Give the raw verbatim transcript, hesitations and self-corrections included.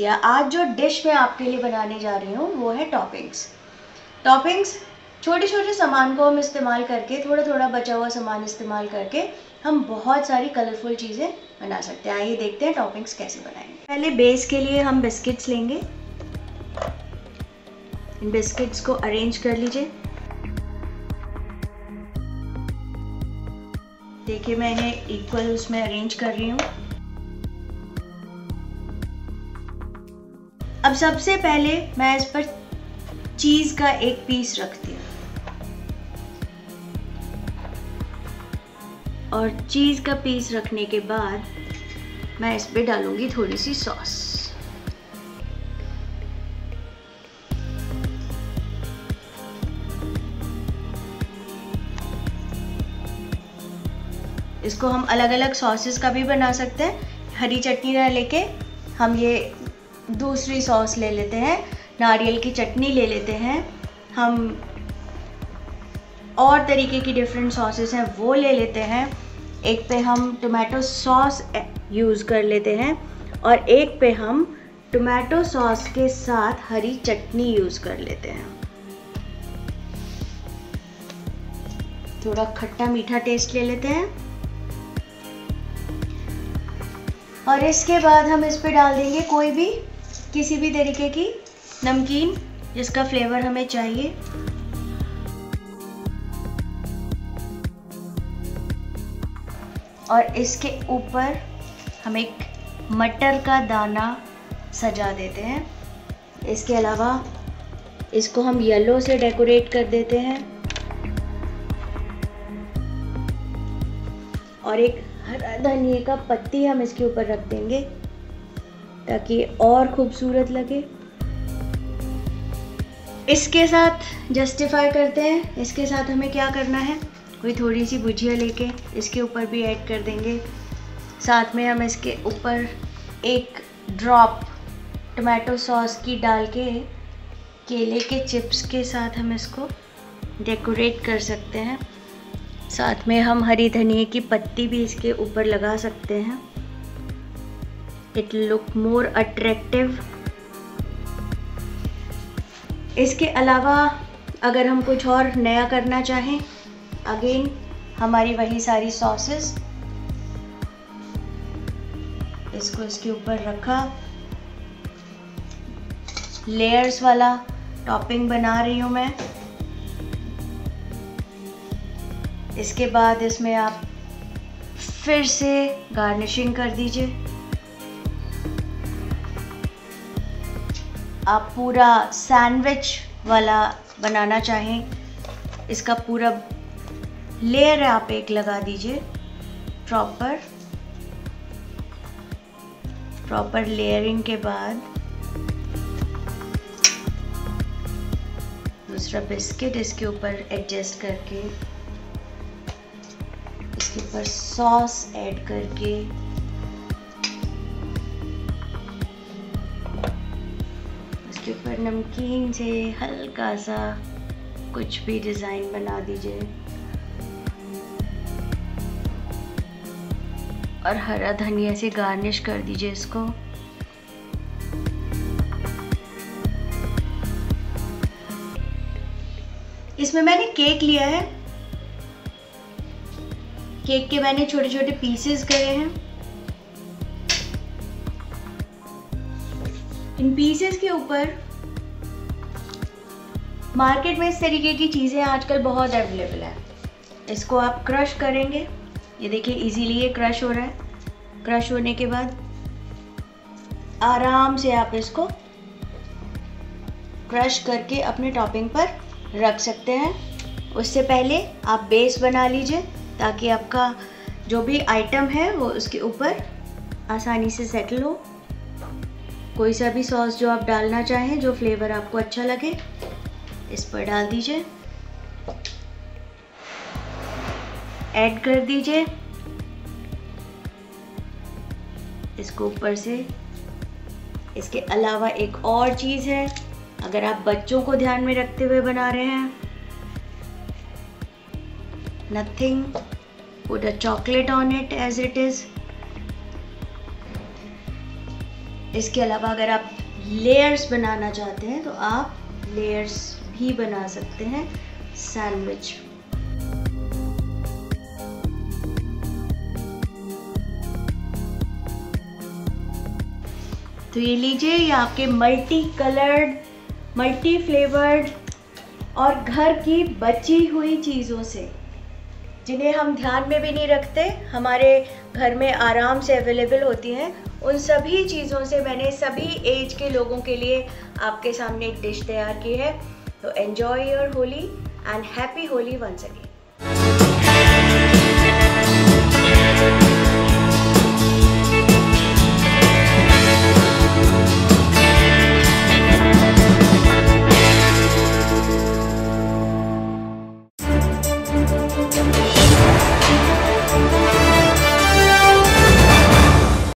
दिया। आज जो डिश मैं आपके लिए बनाने जा रही हूँ वो है टॉपिंग्स। टॉपिंग्स छोटे छोटे सामान को हम इस्तेमाल करके, थोड़ा थोड़ा बचा हुआ सामान इस्तेमाल करके हम बहुत सारी कलरफुल चीज़ें बना सकते हैं। आइए देखते हैं टॉपिंग्स कैसे बनाएंगे। पहले बेस के लिए हम बिस्किट्स लेंगे। इन बिस्किट्स को अरेंज कर लीजिए। देखिए मैं इन्हें इक्वल उसमें अरेंज कर रही हूँ। अब सबसे पहले मैं इस पर चीज़ का एक पीस रखती हूँ और चीज़ का पीस रखने के बाद मैं इस पे डालूंगी थोड़ी सी सॉस। इसको हम अलग अलग सॉसेस का भी बना सकते हैं। हरी चटनी ना लेके हम ये दूसरी सॉस ले लेते हैं, नारियल की चटनी ले लेते हैं, हम और तरीके की डिफरेंट सॉसेस हैं वो ले लेते हैं। एक पे हम टोमेटो सॉस यूज़ कर लेते हैं और एक पे हम टोमेटो सॉस के साथ हरी चटनी यूज़ कर लेते हैं। थोड़ा खट्टा मीठा टेस्ट ले लेते हैं और इसके बाद हम इस पे डाल देंगे कोई भी किसी भी तरीके की नमकीन जिसका फ्लेवर हमें चाहिए। और इसके ऊपर हम एक मटर का दाना सजा देते हैं। इसके अलावा इसको हम येलो से डेकोरेट कर देते हैं और एक हरा धनिया का पत्ती हम इसके ऊपर रख देंगे ताकि और खूबसूरत लगे। इसके साथ जस्टिफाई करते हैं, इसके साथ हमें क्या करना है, कोई थोड़ी सी भुजिया लेके इसके ऊपर भी ऐड कर देंगे। साथ में हम इसके ऊपर एक ड्रॉप टोमेटो सॉस की डाल के केले के चिप्स के साथ हम इसको डेकोरेट कर सकते हैं। साथ में हम हरी धनिया की पत्ती भी इसके ऊपर लगा सकते हैं। It look more attractive. इसके अलावा अगर हम कुछ और नया करना चाहें, अगेन हमारी वही सारी सॉसेस, इसको इसके ऊपर रखा, लेयर्स वाला टॉपिंग बना रही हूँ मैं। इसके बाद इसमें आप फिर से गार्निशिंग कर दीजिए। आप पूरा सैंडविच वाला बनाना चाहें, इसका पूरा लेयर आप एक लगा दीजिए। प्रॉपर प्रॉपर लेयरिंग के बाद दूसरा बिस्किट इसके ऊपर एडजस्ट करके, इसके ऊपर सॉस ऐड करके, इसके ऊपर नमकीन से हल्का सा कुछ भी डिज़ाइन बना दीजिए और हरा धनिया से गार्निश कर दीजिए इसको। इसमें मैंने केक लिया है। केक के मैंने छोटे छोटे पीसेस करे हैं। इन पीसेस के ऊपर मार्केट में इस तरीके की चीज़ें आजकल बहुत अवेलेबल है। इसको आप क्रश करेंगे, ये देखिए इजीली ये क्रश हो रहा है। क्रश होने के बाद आराम से आप इसको क्रश करके अपने टॉपिंग पर रख सकते हैं। उससे पहले आप बेस बना लीजिए ताकि आपका जो भी आइटम है वो उसके ऊपर आसानी से सेटल हो। कोई सा भी सॉस जो आप डालना चाहें, जो फ्लेवर आपको अच्छा लगे, इस पर डाल दीजिए, ऐड कर दीजिए। इसको ऊपर से, इसके अलावा एक और चीज़ है, अगर आप बच्चों को ध्यान में रखते हुए बना रहे हैं, nothing, put a chocolate on it as it is। इसके अलावा अगर आप लेयर्स बनाना चाहते हैं तो आप लेयर्स भी बना सकते हैं सैंडविच। तो ये लीजिए, ये आपके मल्टी कलर्ड, मल्टी फ्लेवर्ड और घर की बची हुई चीज़ों से, जिन्हें हम ध्यान में भी नहीं रखते, हमारे घर में आराम से अवेलेबल होती हैं, उन सभी चीज़ों से मैंने सभी एज के लोगों के लिए आपके सामने एक डिश तैयार की है। तो enjoy your Holi and happy Holi once again.